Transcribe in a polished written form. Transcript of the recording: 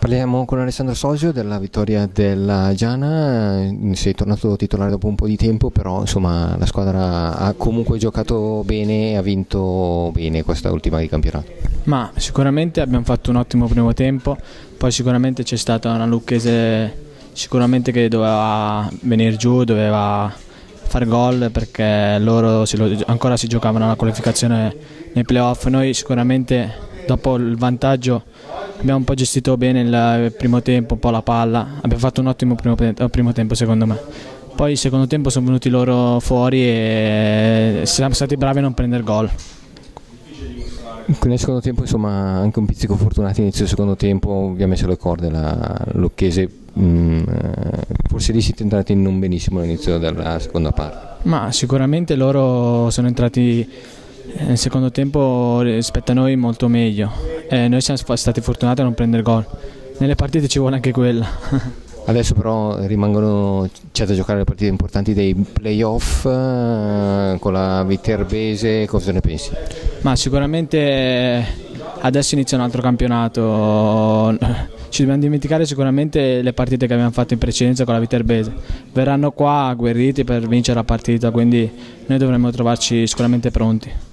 Parliamo con Alessandro Sosio della vittoria della Giana. Sei tornato titolare dopo un po' di tempo, però insomma la squadra ha comunque giocato bene e ha vinto bene questa ultima di campionato. Ma sicuramente abbiamo fatto un ottimo primo tempo, poi sicuramente c'è stata una Lucchese sicuramente che doveva venire giù, doveva fare gol perché loro ancora si giocavano la qualificazione nei playoff. Noi sicuramente dopo il vantaggio abbiamo un po' gestito bene il primo tempo, un po' la palla, abbiamo fatto un ottimo primo tempo secondo me. Poi il secondo tempo sono venuti loro fuori e siamo stati bravi a non prendere gol. Nel secondo tempo insomma anche un pizzico fortunati inizio del secondo tempo, vi ha messo le corde la Lucchese, forse lì siete entrati non benissimo all'inizio della seconda parte. Ma sicuramente loro sono entrati nel secondo tempo rispetto a noi molto meglio e noi siamo stati fortunati a non prendere gol. Nelle partite ci vuole anche quella. Adesso però c'è da giocare le partite importanti dei playoff con la Viterbese, cosa ne pensi? Ma sicuramente adesso inizia un altro campionato, ci dobbiamo dimenticare sicuramente le partite che abbiamo fatto in precedenza con la Viterbese, verranno qua agguerriti per vincere la partita, quindi noi dovremmo trovarci sicuramente pronti.